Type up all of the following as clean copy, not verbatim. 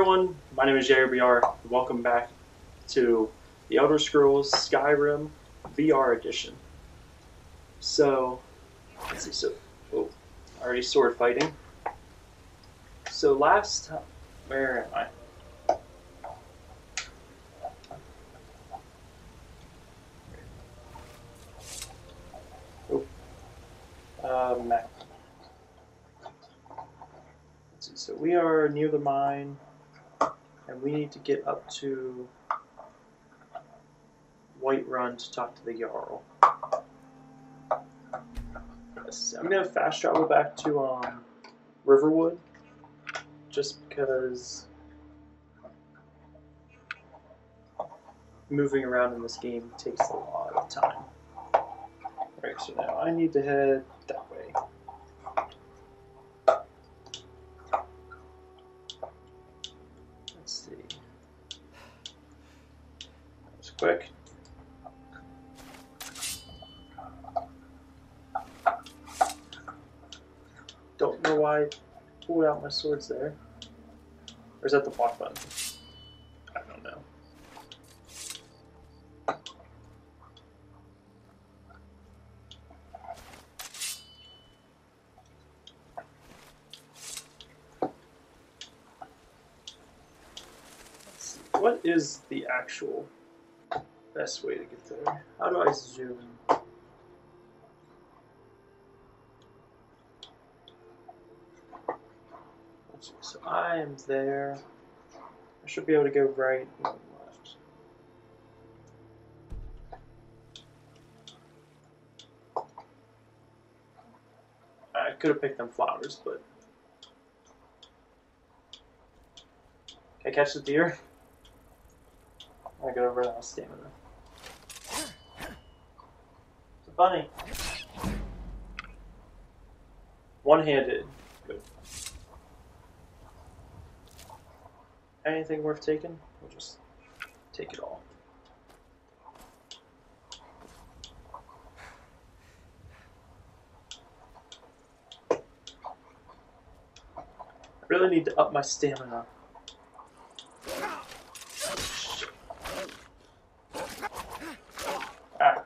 everyone, my name is JRBR. Welcome back to the Elder Scrolls Skyrim VR edition. So, let's see, already sword fighting. So last time, where am I? Map. Let's see, so we are near the mine, and we need to get up to Whiterun to talk to the Jarl. Yes, I'm gonna fast travel back to Riverwood, just because moving around in this game takes a lot of time. Alright, so now I need to head that way. Let's see. That was quick. Don't know why I pulled out my swords there. Or is that the block button? I don't know. Let's see. What is the actual best way to get there? How do I zoom? So I am there. I should be able to go right and left. I could have picked them flowers, but can I catch the deer? I gotta run out of stamina. It's a bunny. One-handed. Good. Anything worth taking? We'll just take it all. I really need to up my stamina. Ah.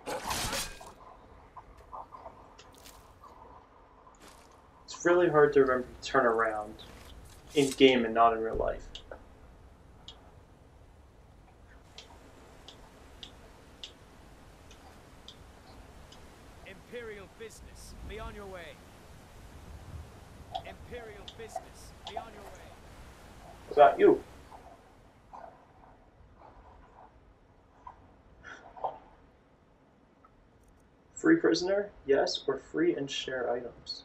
It's really hard to remember to turn around in game and not in real life. Imperial business, be on your way. Imperial business, be on your way. What about you? Free prisoner? Yes, or free and share items.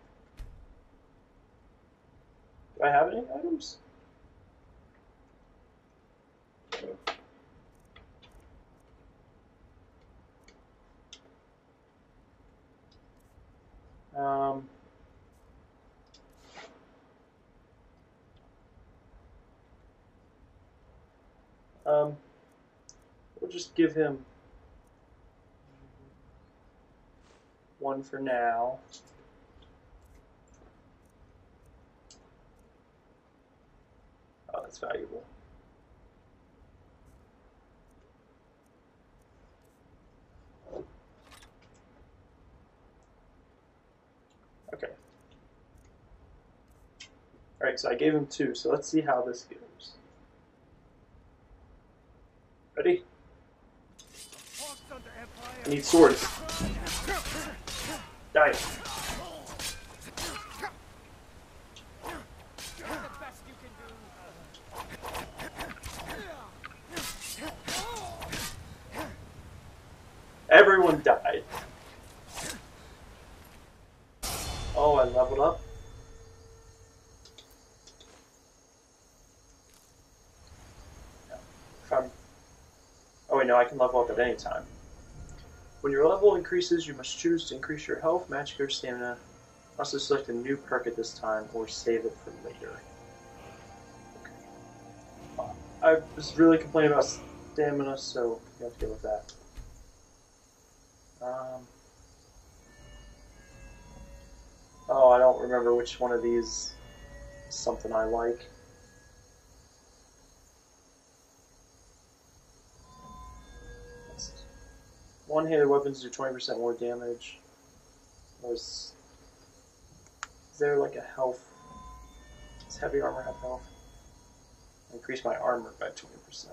Do I have any items? We'll just give him one for now. Oh, that's valuable. Okay. Alright, so I gave him two, so let's see how this goes. Ready? I need swords. Die. Everyone died. Oh, I leveled up. Oh wait, no, I can level up at any time. When your level increases, you must choose to increase your health, magic, or stamina. Also select a new perk at this time, or save it for later. Okay. I was really complaining about stamina, so you have to deal with that. Oh, I don't remember which one of these is something I like. One-handed weapons do 20% more damage. Is there like a health? Does heavy armor have health? Increase my armor by 20%.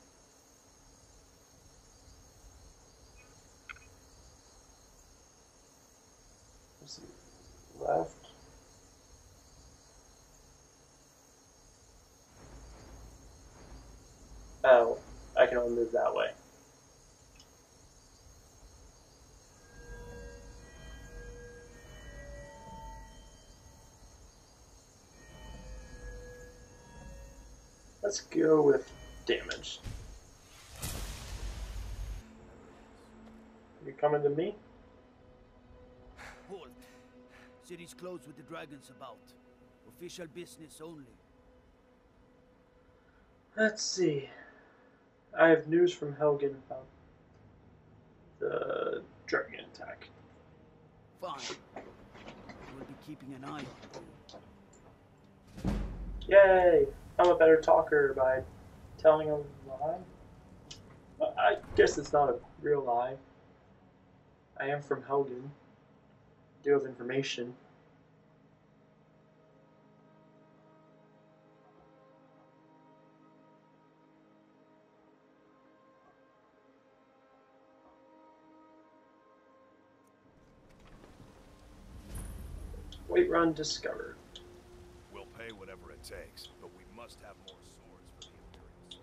Let's see. Left. Oh, I can only move that way. Let's go with damage. You coming to me? Halt. City's closed with the dragons about. Official business only. Let's see. I have news from Helgen about the dragon attack. Fine. We'll be keeping an eye on you. Yay! I'm a better talker by telling a lie. I guess it's not a real lie. I am from Helgen. I do have information. Weight run discovered. We'll pay whatever it takes, but we must have more swords for the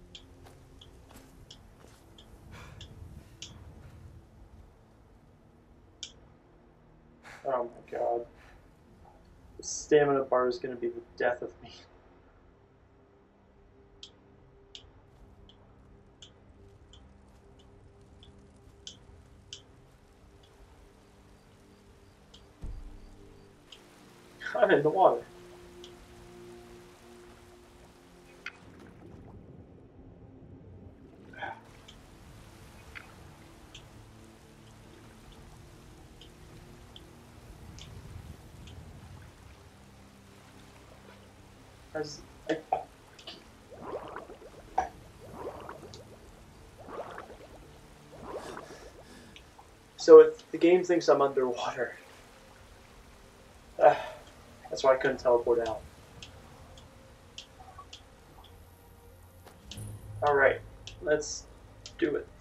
Imperials. Oh my god. The stamina bar is going to be the death of me. I'm in the water. So if the game thinks I'm underwater, that's why I couldn't teleport out. Alright, let's do it.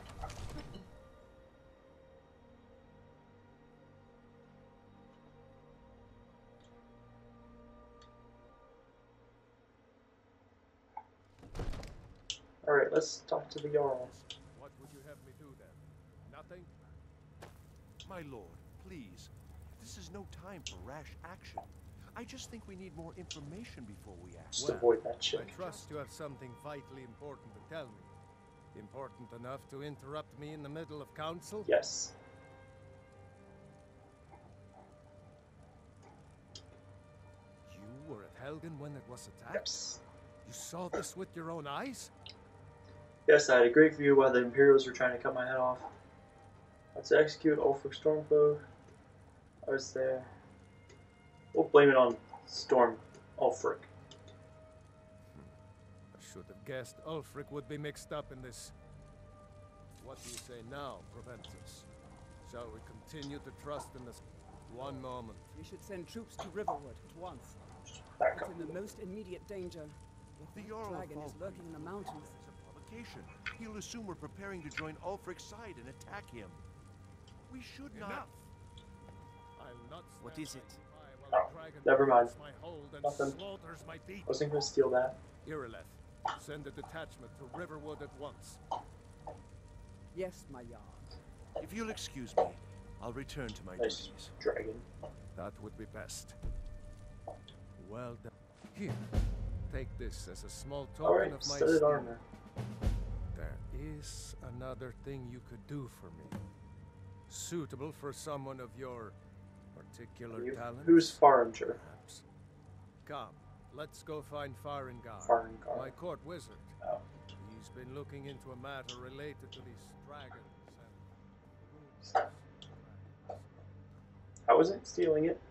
Alright, let's talk to the Jarl. What would you have me do then? Nothing? My lord, please. This is no time for rash action. I just think we need more information before we act. Just avoid that I shit. trust you have something vitally important to tell me. Important enough to interrupt me in the middle of council? Yes. You were at Helgen when it was attacked? Yes. You saw this with your own eyes? Yes, I had a great view while the Imperials were trying to cut my head off. Let's execute Ulfric Stormfoe. I was there. We'll blame it on Storm Ulfric. I should have guessed Ulfric would be mixed up in this. What do you say now, Proventus? Shall we continue to trust in this? One moment. We should send troops to Riverwood at once. Back It's up. in the most immediate danger. The The Jarl of dragon is Falkreath lurking in the mountains. is a provocation. He'll assume we're preparing to join Ulfric's side and attack him. We should not. Enough! I'll not What stand is it? by while the dragon never mind. grabs my hold and Nothing. slaughters my I people. wasn't going to steal that. Irileth, send a detachment to Riverwood at once. Yes, my Jarl. If you'll excuse me, I'll return to my Nice duties. dragon. That would be best. Well done. Here, take this as a small token Alright, of my studded esteem. armor. There is another thing you could do for me. Suitable for someone of your particular talents. Who's Farengar? Perhaps. Come, let's go find Farengar, Farengar. my court wizard. Oh. He's been looking into a matter related to these dragons and... I wasn't stealing it.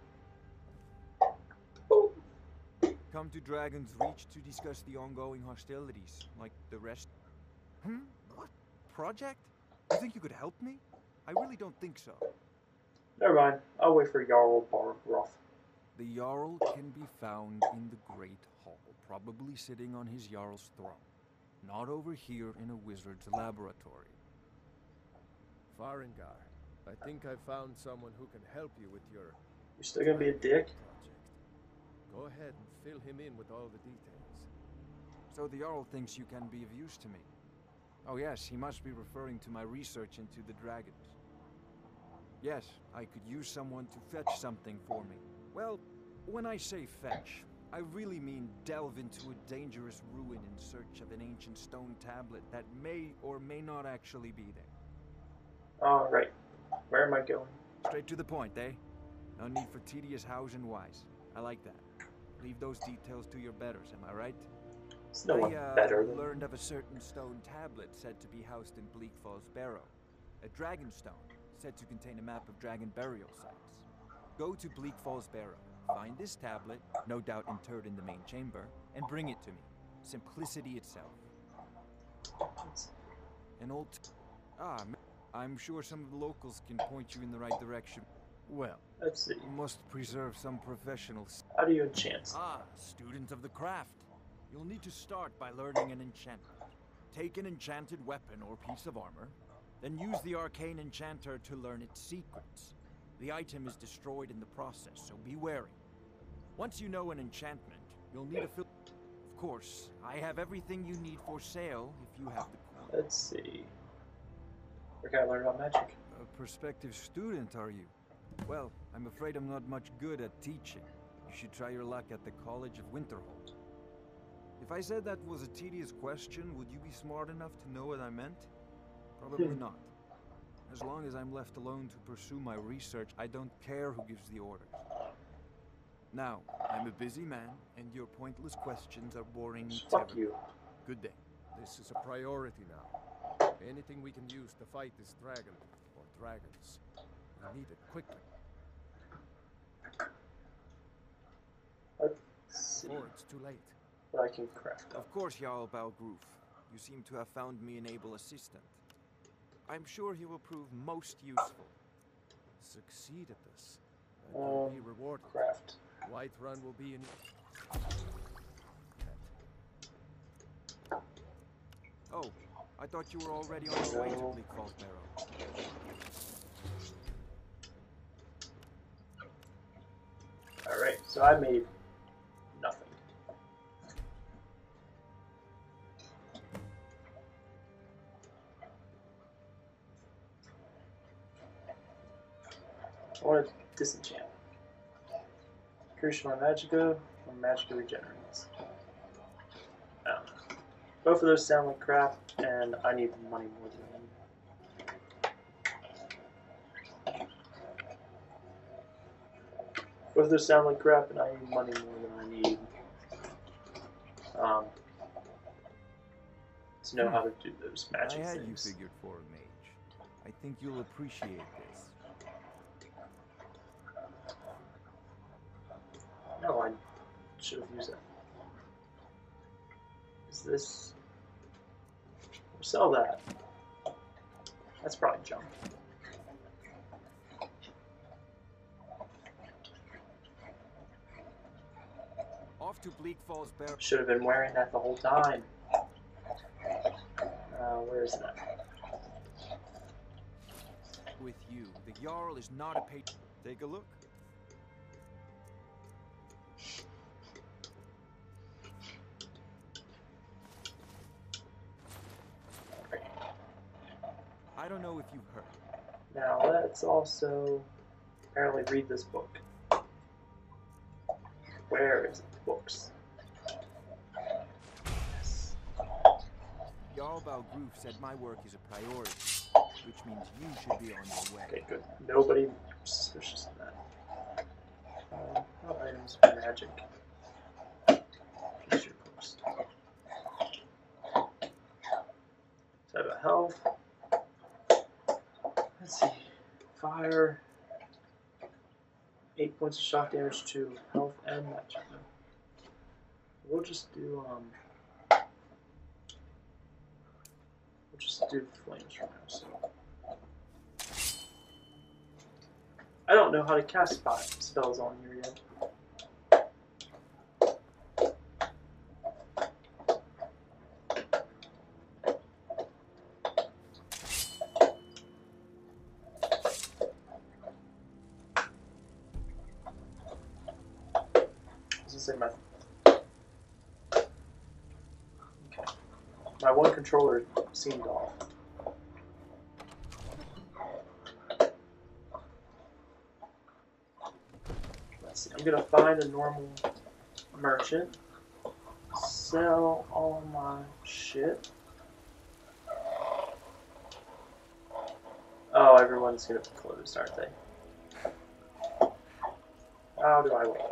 Oh. Come to Dragon's Reach to discuss the ongoing hostilities, like the rest. What? Project? You think you could help me? I really don't think so. Never mind. I'll wait for Jarl Bargroth. The Jarl can be found in the Great Hall, probably sitting on his Jarl's throne. Not over here in a wizard's laboratory. Farengar, I think I found someone who can help you with your You're still gonna be a dick? project. Go ahead and fill him in with all the details. So the Jarl thinks you can be of use to me. Oh yes, he must be referring to my research into the dragons. Yes, I could use someone to fetch something for me. Well, when I say fetch, I really mean delve into a dangerous ruin in search of an ancient stone tablet that may or may not actually be there. Alright. Where am I going? Straight to the point, eh? No need for tedious hows and whys. I like that. Leave those details to your betters, am I right? It's no one better than learned of a certain stone tablet said to be housed in Bleak Falls Barrow. A dragon stone, said to contain a map of dragon burial sites. Go to Bleak Falls Barrow, find this tablet, no doubt interred in the main chamber, and bring it to me. Simplicity itself. An old... I'm sure some of the locals can point you in the right direction. Well, Let's see. you must preserve some professional... How do you enchant? Student of the craft. You'll need to start by learning an enchantment. Take an enchanted weapon or piece of armor, then use the arcane enchanter to learn its secrets. The item is destroyed in the process, so be wary. Once you know an enchantment, you'll need a Of course, I have everything you need for sale if you have the... Let's see. Where can I learn about magic? A prospective student, are you? Well, I'm afraid I'm not much good at teaching. You should try your luck at the College of Winterhold. If I said that was a tedious question, would you be smart enough to know what I meant? Probably not. As long as I'm left alone to pursue my research, I don't care who gives the orders. Now, I'm a busy man, and your pointless questions are boring me Fuck terribly. you. Good day. This is a priority now. Anything we can use to fight this dragon, or dragons, we need it quickly. Let's see Before it's too late. what I can craft. Of course, Jarl Balgroof. You seem to have found me an able assistant. I'm sure he will prove most useful. Succeed at this, and you'll be rewarded. Craft. Whiterun will be in... Oh, I thought you were already on your way to Bleak Falls Barrow. Alright, so I made nothing. I want to disenchant. Increase my magicka, my magicka regenerates. I don't know. Both of those sound like crap, and I need money more than both of those sound like crap, and I need money more than I need to know how to do those magic I had things. you figured for a mage. I think you'll appreciate this. No, I should have used that. Is this... We'll sell that. That's probably junk. Off to Bleak Falls Barrow. Should have been wearing that the whole time. Where is that? With you, the Jarl is not a patron. Take a look. I don't know if you've heard. Now let's also apparently read this book. Where is it? Books. Yes. Jarl Balgroof said my work is a priority, which means you should be on your way. Okay, good. Nobody suspicious of that. No items for magic. Future post. So about health. Let's see. Fire. 8 points of shock damage to health and magic. We'll just do we'll just do flames for now. So I don't know how to cast spells on here yet. My one controller seemed off. Let's see. I'm gonna find a normal merchant, sell all my shit. Oh, everyone's gonna be closed, aren't they? How do I wait?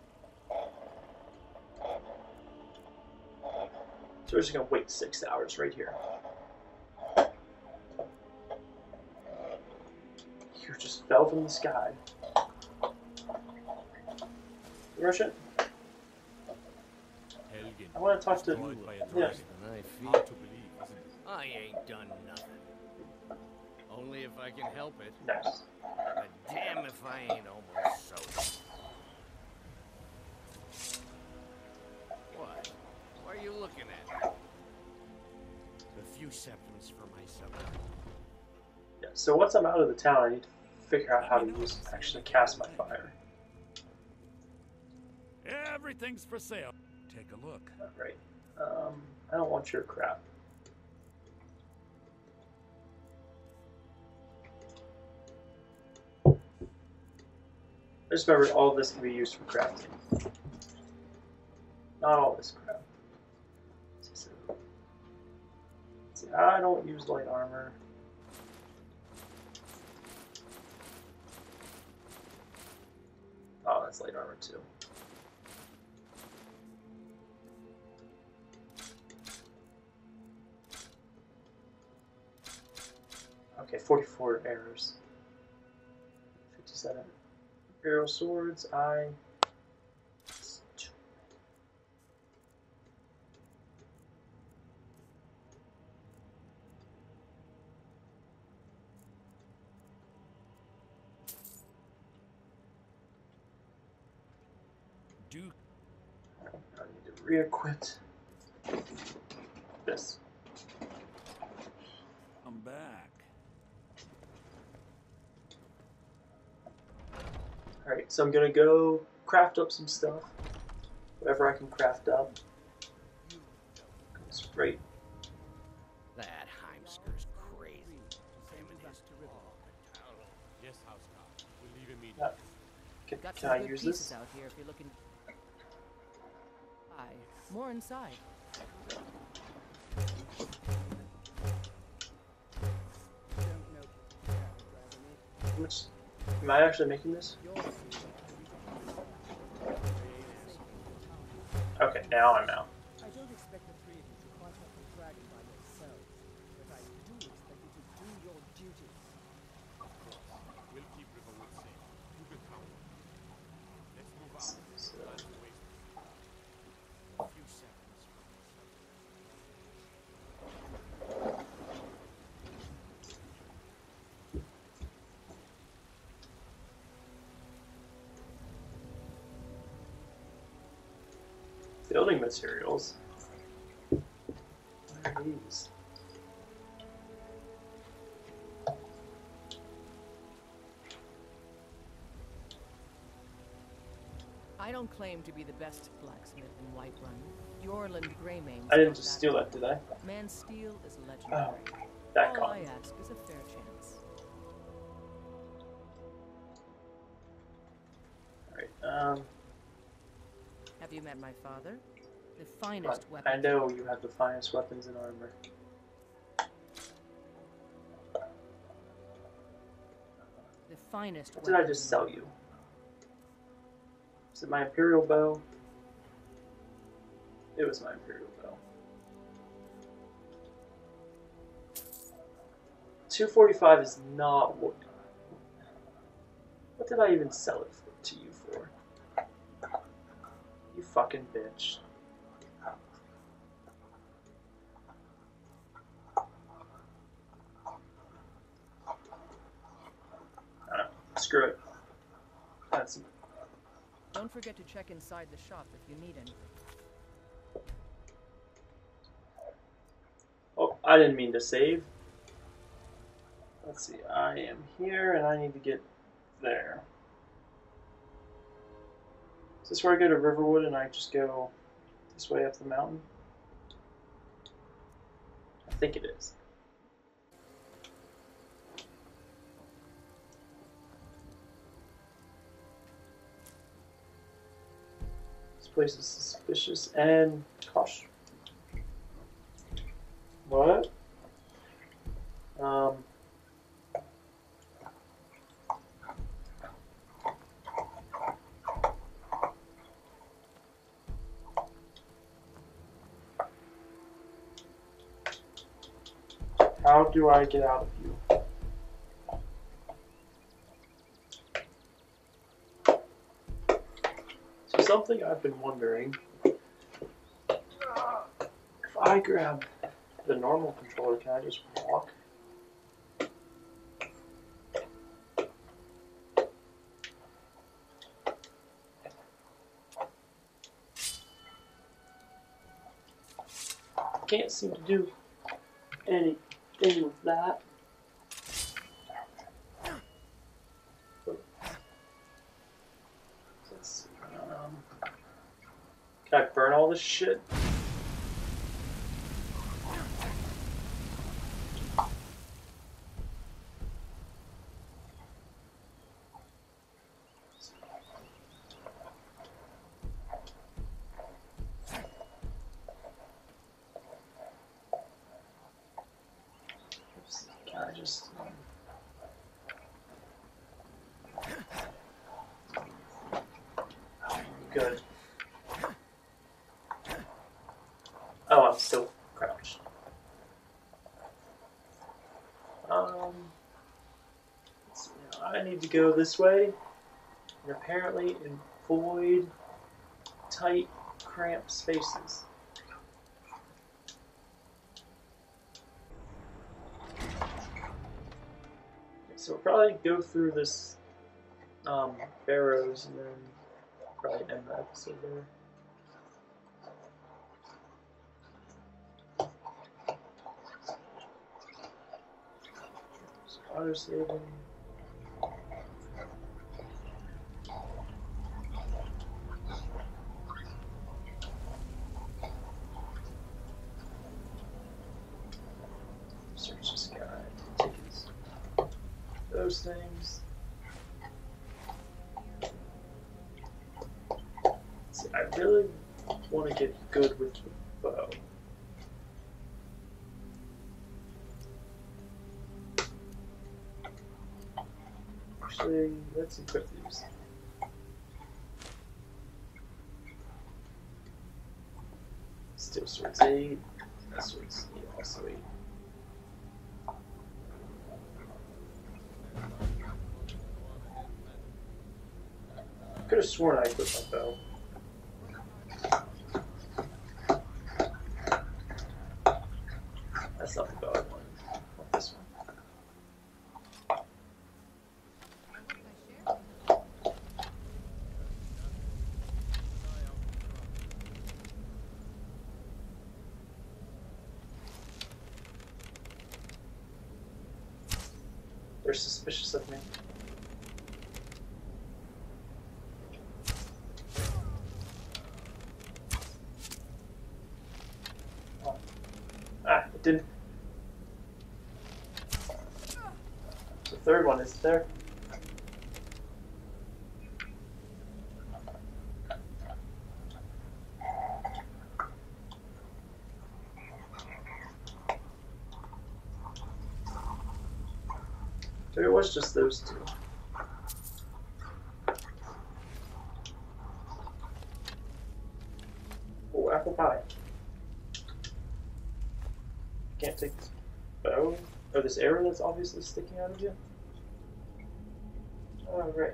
So we're just gonna wait 6 hours right here. You just fell from the sky. Merchant? I want to talk to... Yeah. I ain't done nothing. Only if I can help it. Nice. But damn if I ain't almost soaked. What? What are you looking at? A few septums for myself. Yeah, so once I'm out of the town, I need to figure out how to actually cast my fire. Everything's for sale. Take a look. Right. I don't want your crap. I just remembered all of this can be used for crafting. Not all this crap. See, I don't use light armor. Oh, that's light armor too. Okay, 44 arrows. 57. Arrow swords, I need to re-equip this. I'm back. Alright, so I'm gonna go craft up some stuff. Whatever I can craft up. Goes right. That Heimsker's crazy. Him and his Yes, Housecarl. We'll leave immediately. Got Can some I good use pieces this? out here if you're looking. Aye, more inside. How much? Am I actually making this? Okay, now I'm out. I don't expect the three of you to fight off the dragon by yourselves, but I do expect you to do your duty. We'll keep Riverwood safe. You can count on it. Let's move on. So, Let's waste a few seconds for myself. building materials. What are these? I don't claim to be the best blacksmith in Whiterun. Yorland Greymane. I didn't just steal that, did I? Man's steel is legendary. Oh, that All I con. ask is a fair chance. Alright, Have you met my father? The finest I weapon. know you have the finest weapons and armor. The finest What did I weapon just in sell you? Is it my Imperial bow? It was my Imperial bow. 245 is not what. What did I even sell it to you for? You fucking bitch. Screw it. That's Don't forget to check inside the shop if you need anything. oh, I didn't mean to save. Let's see, I am here and I need to get there. Is this where I go to Riverwood and I just go this way up the mountain? I think it is. This place is suspicious and cautious. What? How do I get out of you? So something I've been wondering, if I grab the normal controller, can I just walk? I can't seem to do anything with that. Let's see. Can I burn all this shit? Can I just... Good. Oh, I'm still crouched. Let's see, I need to go this way, and apparently avoid tight, cramped spaces. So we'll probably go through this Barrows and then probably end the episode there. So auto saving. Search this guy. Tickets. Those things. See, I really want to get good with the bow. Actually, let's equip these. Steel swords 8. That sword's also 8. Could have sworn I equipped my bow. That's not the bow I wanted. I want this one. They're suspicious of me. Ah, it didn't. The third one is there. So it was just those two. Oh, apple pie. Can't take this bow, or this arrow that's obviously sticking out of you. Oh, right.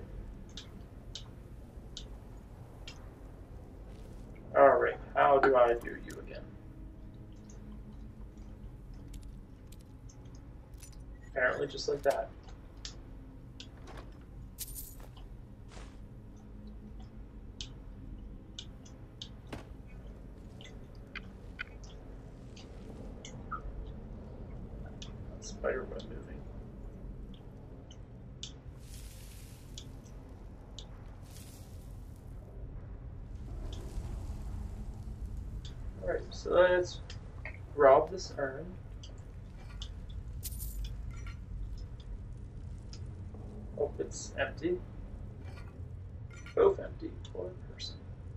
Alright, how do I do you again? Apparently just like that. spider web moving. Alright, so let's rob this urn. Oh, it's empty. Both empty for a person.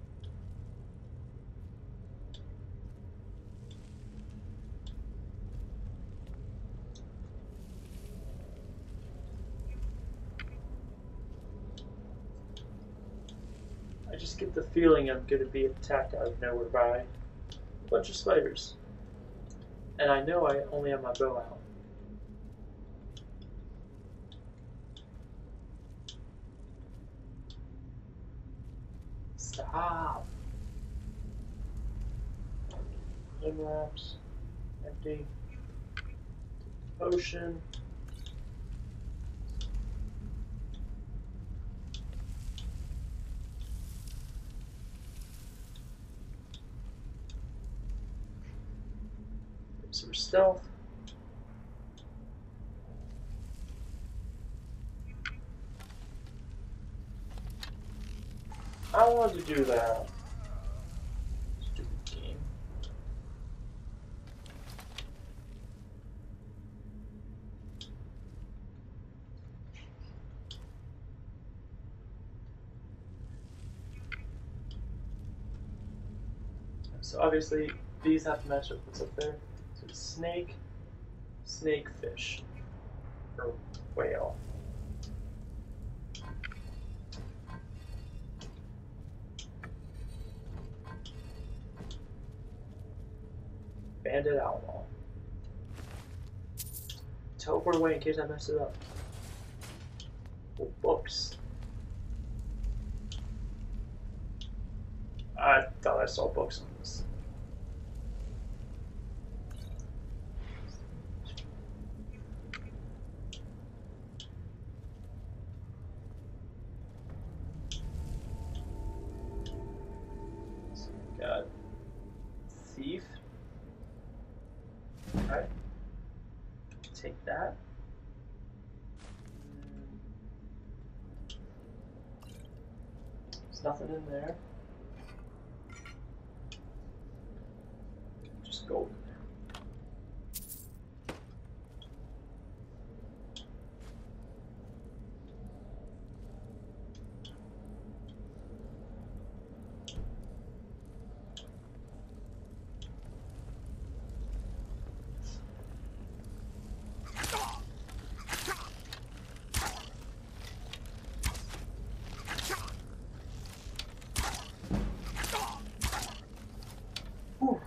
I just get the feeling I'm going to be attacked out of nowhere by a bunch of spiders. And I know I only have my bow out. Stop! Limb wraps. Empty. Potion. Some stealth. I wanted to do that. Stupid game. So obviously these have to match up what's up there. So it's snake, snakefish, or whale. Bandit outlaw. Teleport away in case I mess it up. Oh, books. I thought I saw books on this. So we got thief. Okay. Take that. There's nothing in there. Just gold in there. Whew.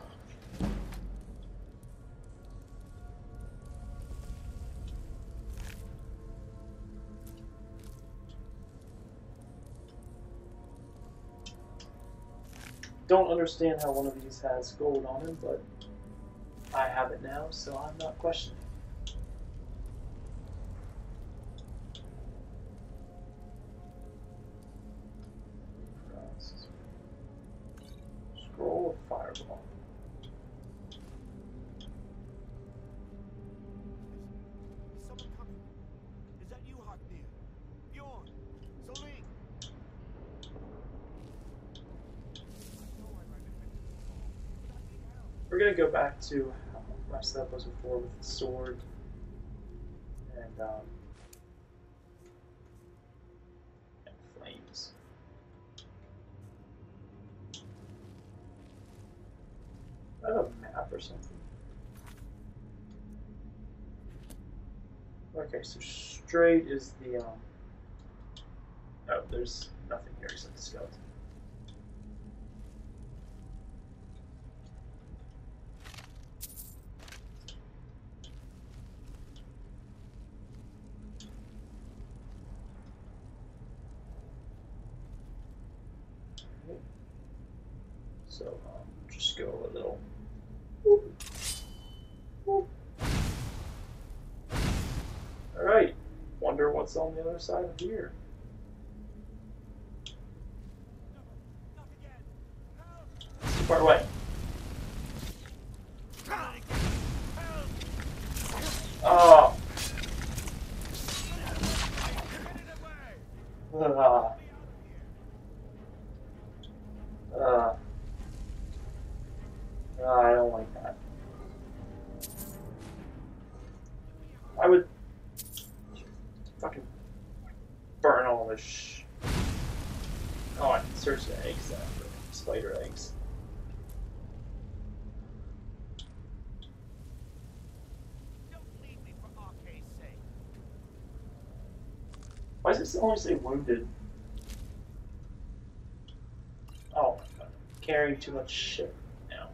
Don't understand how one of these has gold on it, but I have it now, so I'm not questioning. Scroll of fireball. Is someone coming? Is that you, Haknir? Bjorn? Soling? We're gonna go back to how my setup was before with the sword and flames. I have a map or something. Okay, so straight is the oh, there's nothing here except the skeleton. So just go a little. Whoop. Whoop. All right. Wonder what's on the other side of here. It's too far away. Oh. Uh, I don't like that. I would fucking burn all this Oh, I can search the eggs then for spider eggs. Don't leave me for Arcade's sake. Why does it only say wounded? Oh my god. Carrying too much shit now.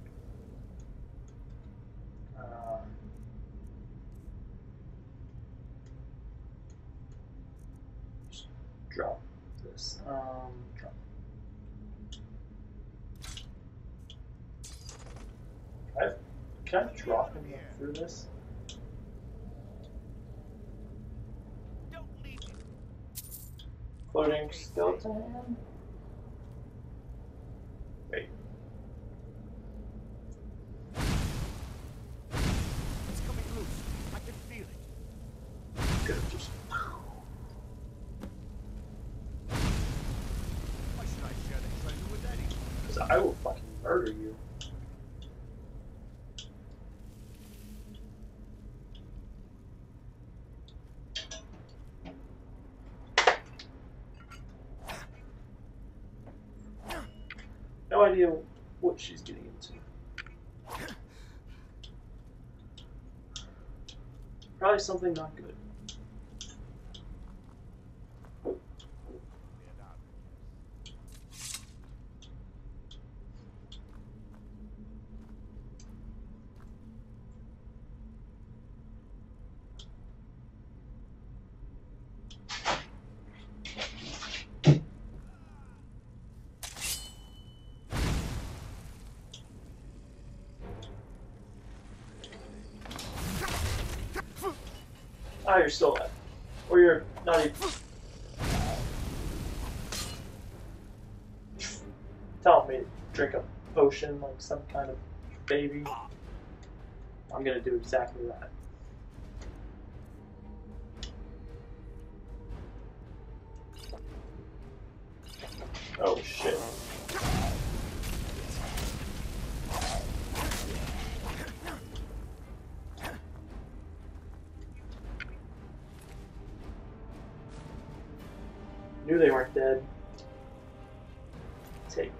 Just drop this. Drop. Can I drop him through this? Don't leave me. Floating skeleton hand? Wait. It's coming loose. I can feel it. Could have just. Why should I share the treasure with Eddie? Because I will fucking murder you. No idea what she's getting into. Probably something not good. Ah, you're still alive. Or you're not even. Telling me to drink a potion like some kind of baby. I'm gonna do exactly that. Oh shit. Knew they weren't dead. Take.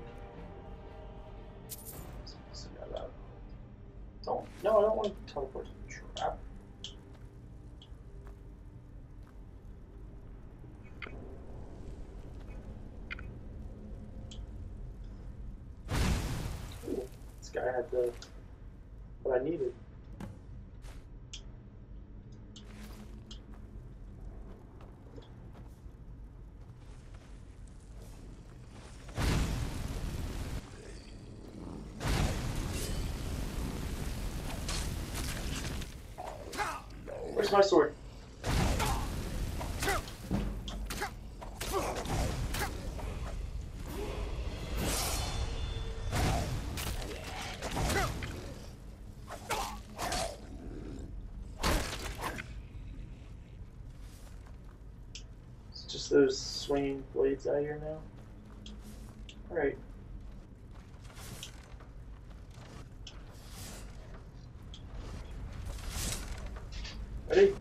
Don't. No, I don't want to teleport to the trap. Ooh, this guy had what I needed. Where's my sword? It's just those swinging blades out here now. Alright. Ready?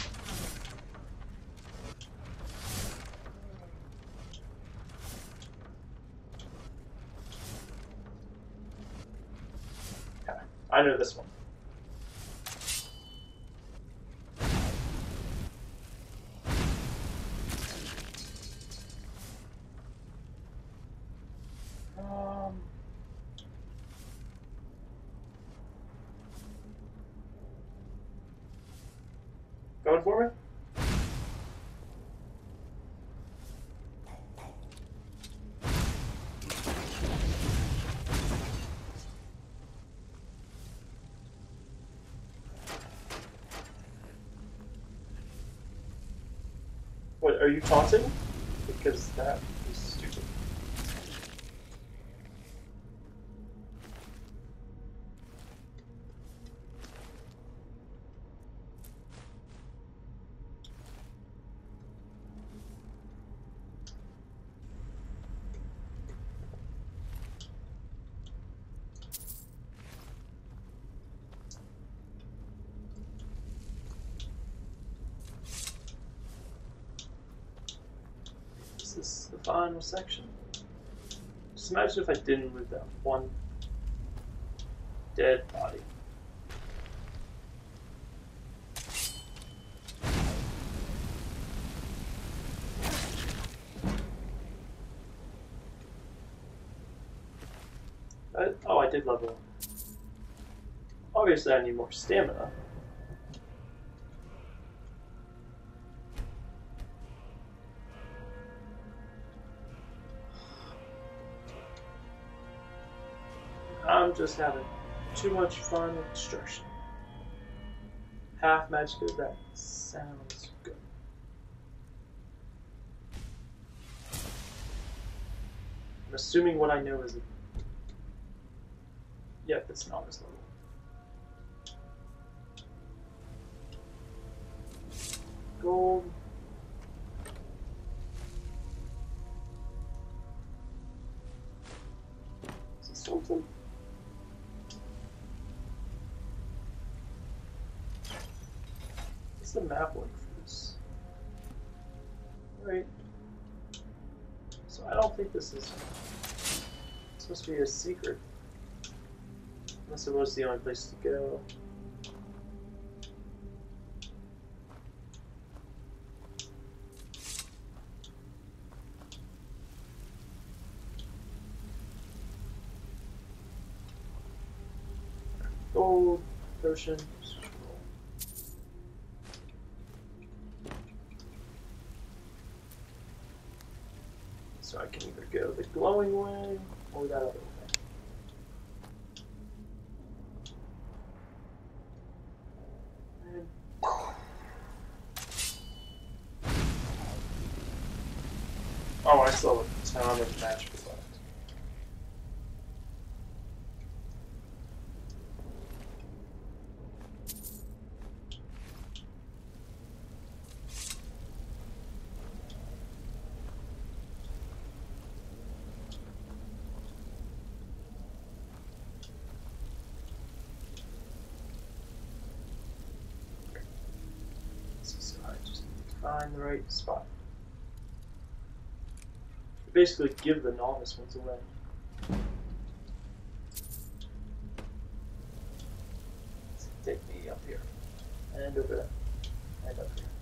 Yeah, I know this one. Going for me? What, are you taunting? Because that is stupid. final section. Just imagine if I didn't loot that one dead body. Oh, I did level up. Obviously, I need more stamina. I'm just having too much fun with destruction. Half magic of that sounds good. I'm assuming what I know is. Yep, it's not this level. Gold. Is this something? What's the map like for this? Right. So I don't think this is supposed to be a secret. Unless it was the only place to go. Gold, potion, scroll. So I can either go the glowing way or that other way. Oh, I still have a ton of magic left. So I just need to find the right spot. Basically give the novice ones away. Take me up here. And over there. And up here.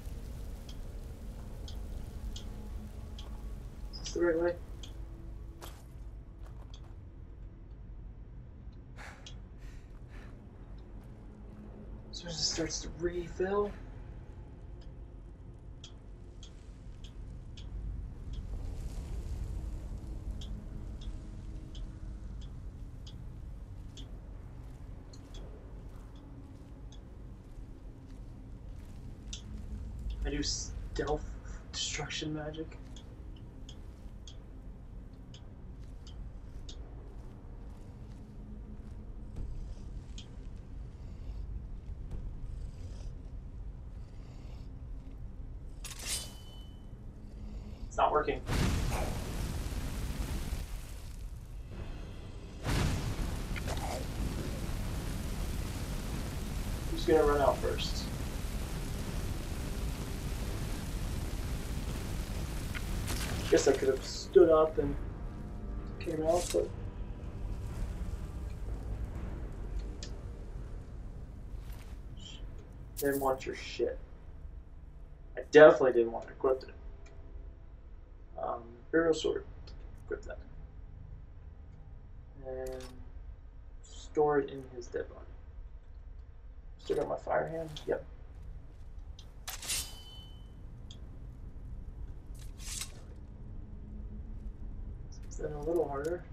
Is this the right way? So as it starts to refill. I do stealth destruction magic. It's not working. Who's gonna run out first? Guess I could have stood up and came out, but didn't want your shit. I definitely didn't want to equip it. Imperial sword, equip that, and store it in his dead body. Still got my fire hand. Yep. Then a little harder.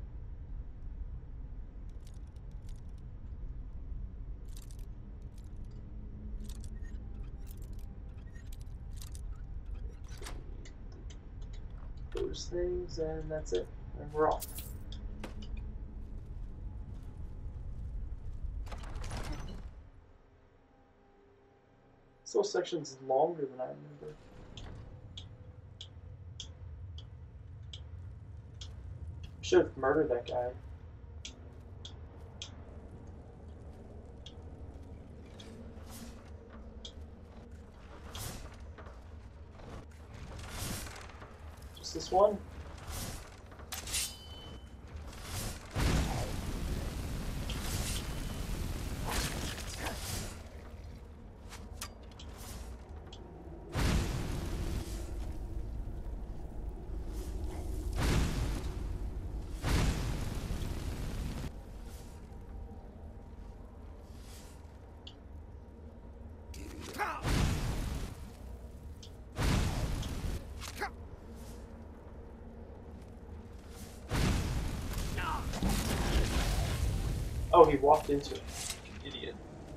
Those things, and that's it. And we're off. This whole section's longer than I remember. Should have murdered that guy. Just this one? Oh, he walked into it. Idiot.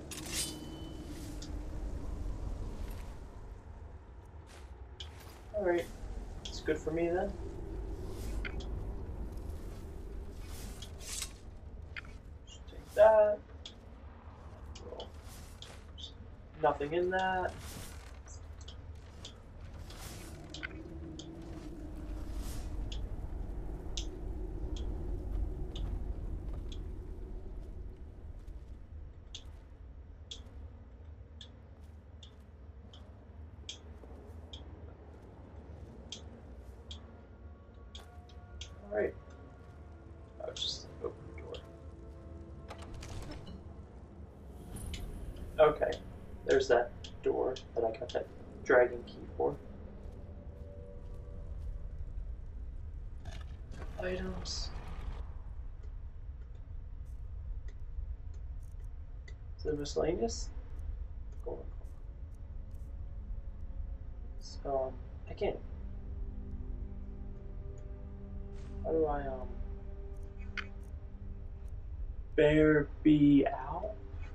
Alright. It's good for me then. Just take that. Well, nothing in that. Alright. I'll just open the door. Okay. There's that door that I got that dragon key for. Items. Is it miscellaneous? Gold. So, I can't. How do I, bear be out?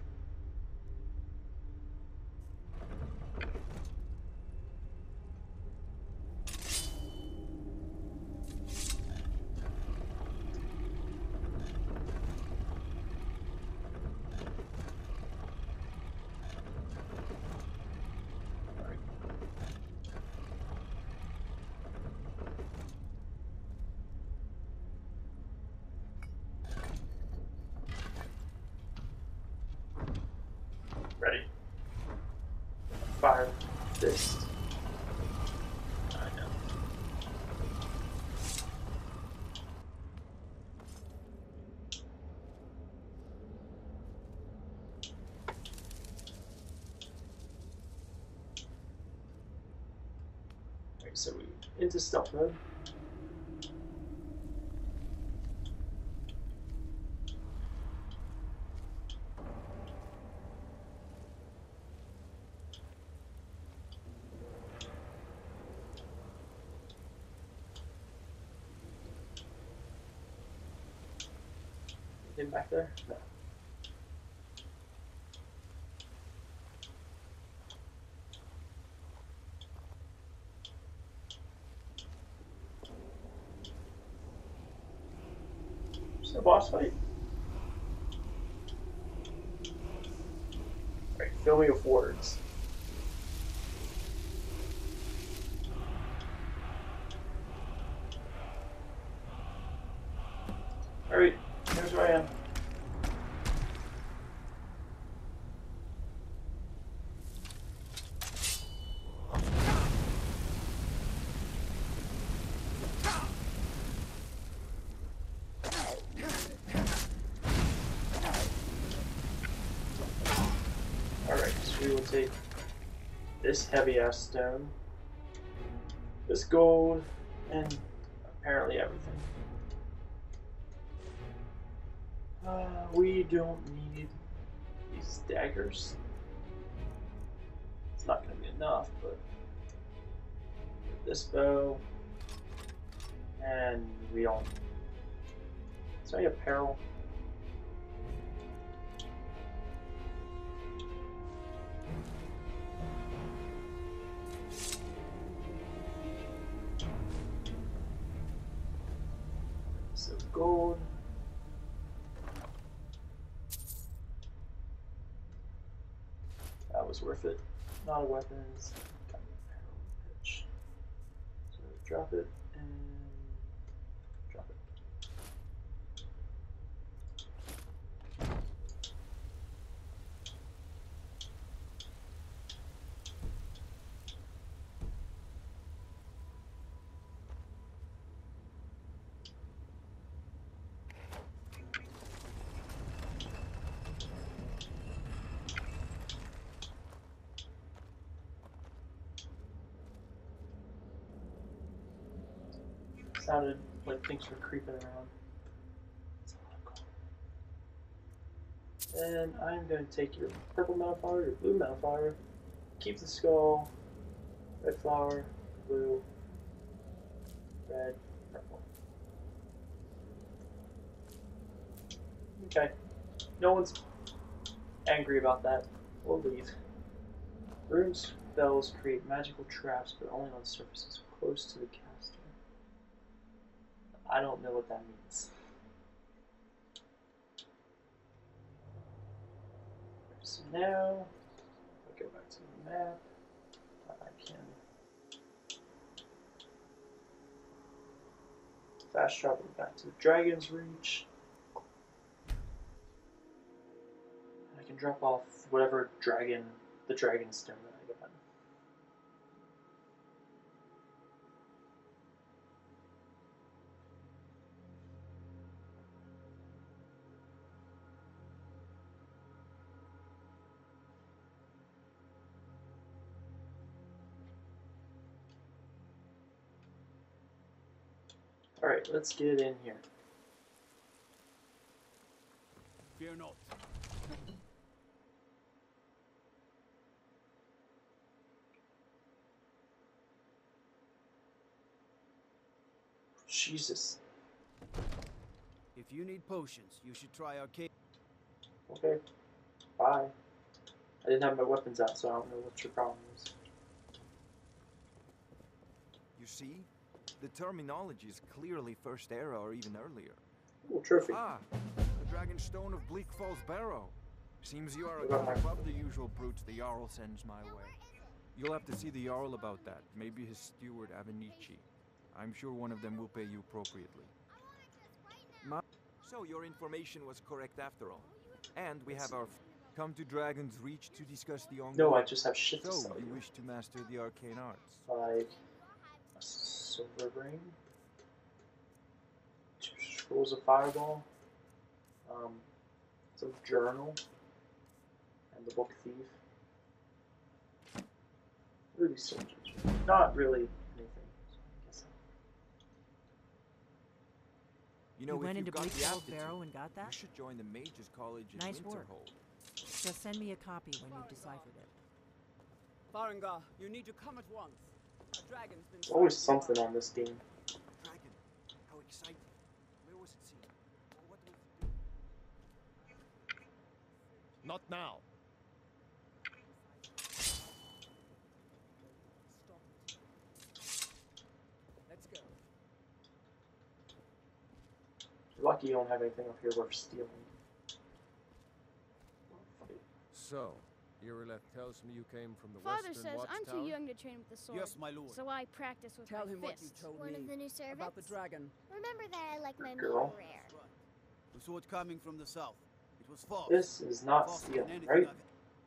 Ready. Fire fist. I know. Alright, so we into stealth mode. Him back there? No. Is it a boss fight? Alright, fill me with words. Alright, here's where I am. Alright, so we will take this heavy ass stone, this gold, and apparently everything. We don't need these daggers. It's not going to be enough, but this bow, and we don't. Is any apparel? So gold. That was worth it. Not a weapons. Got an apparel pitch. So drop it and drop it. Sounded like things were creeping around. And I'm going to take your purple Malfire, your blue Malfire, keep the skull, red flower, blue, red, purple. Okay. No one's angry about that. We'll leave. Rune spells create magical traps, but only on surfaces close to the caster. I don't know what that means. So now, I'll go back to the map. I can fast travel back to the Dragon's Reach. I can drop off whatever dragon, the dragon stone that I got. Alright, let's get in here. Fear not. Jesus. If you need potions, you should try our cave. Okay. Bye. I didn't have my weapons out, so I don't know what your problem is. You see? The terminology is clearly First Era or even earlier. Ooh, trophy. Ah, the Dragon Stone of Bleak Falls Barrow. Seems you are a god above the usual brutes the Jarl sends my way. You'll have to see the Jarl about that. Maybe his steward Avenici. I'm sure one of them will pay you appropriately. So your information was correct after all. And we have our come to Dragon's Reach to discuss the ongoing... No, I just have shit to So, sell you you. wish to master the arcane arts? Like a silver ring, 2 scrolls of fireball, some journal, and the book thief. What are these soldiers? Not really anything. So You know, You went if into you've got Bleak the Falls aptitude, Barrow and got that? you should join the Mages College in Nice work. Winterhold. Just send me a copy when you've deciphered it. Farengar, you need to come at once. A dragon's been there's always something on this game. Dragon. How exciting. Where was it seen? What was it doing? Not now. Stop it. Let's go. You're lucky you don't have anything up here worth stealing. So, Irileth tells me you came from the Father Western says I'm Watchtower? too young to train with the sword. Yes, my lord. So I practice with Tell my him what you fists. told One me of the new servants? about the dragon. Remember that I like my meat Girl. rare. The sword coming from the south. It was false. This is not Faster than stealing, anything right? I've-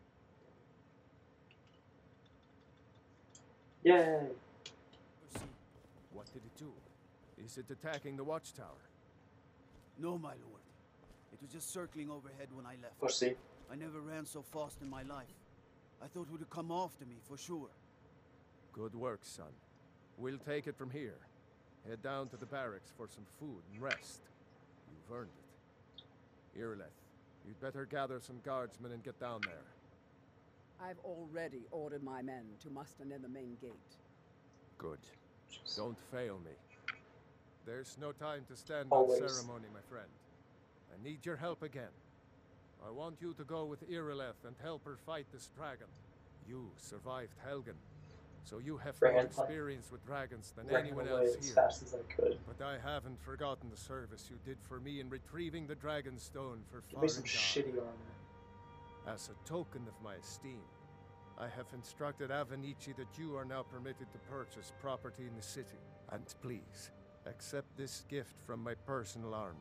Yay! Proceed. What did it do? Is it attacking the Watchtower? No, my lord. It was just circling overhead when I left. Pussy. I never ran so fast in my life. I thought it would come after me, for sure. Good work, son. We'll take it from here. Head down to the barracks for some food and rest. You've earned it. Irileth, you'd better gather some guardsmen and get down there. I've already ordered my men to muster near the main gate. Good. Don't fail me. There's no time to stand Always. on ceremony, my friend. I need your help again. I want you to go with Irileth and help her fight this dragon. You survived Helgen, so you have more Ran- experience with dragons than Ran anyone away else as here. fast as I could. But I haven't forgotten the service you did for me in retrieving the Dragon Stone for Give me some Farengar. shitty armor. As a token of my esteem, I have instructed Avenici that you are now permitted to purchase property in the city. And please, accept this gift from my personal armory.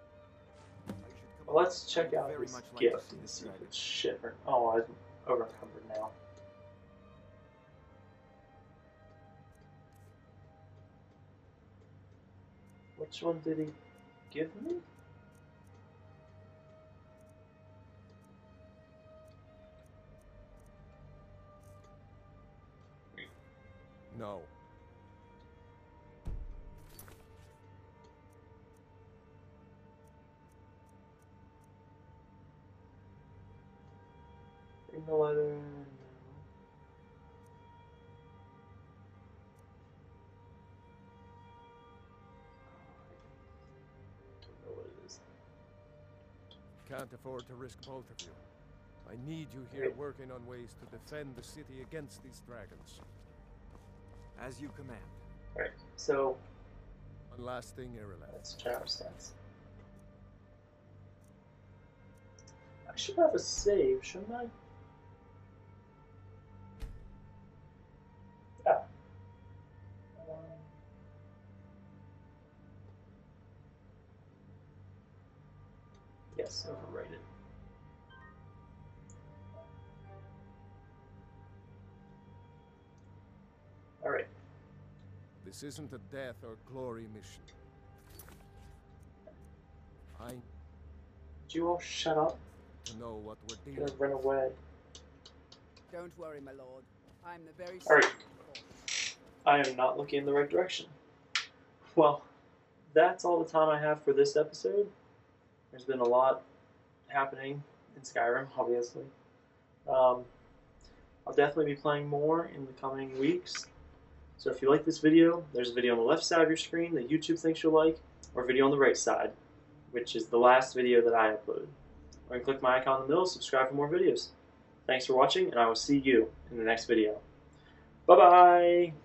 Well, let's check out Very this much like gift to see and this see if dragon. it's shit or... Oh, I'm overencumbered now. Which one did he give me? No. In the letter. Don't know what it is. Can't afford to risk both of you. I need you here working on ways to defend the city against these dragons. As you command. Alright, so One last thing, Irileth. that's charm stats. I should have a save, shouldn't I? Yeah. Yes, overrated. Alright. This isn't a death or glory mission. I Did you all shut up? know what we're I'm dealing gonna run away. Don't worry, my lord. I'm the very All right. same, of course. I am not looking in the right direction. Well, that's all the time I have for this episode. There's been a lot happening in Skyrim, obviously. I'll definitely be playing more in the coming weeks. So if you like this video, there's a video on the left side of your screen that YouTube thinks you'll like, or a video on the right side, which is the last video that I uploaded. Or you can click my icon in the middle, subscribe for more videos. Thanks for watching, and I will see you in the next video. Bye-bye!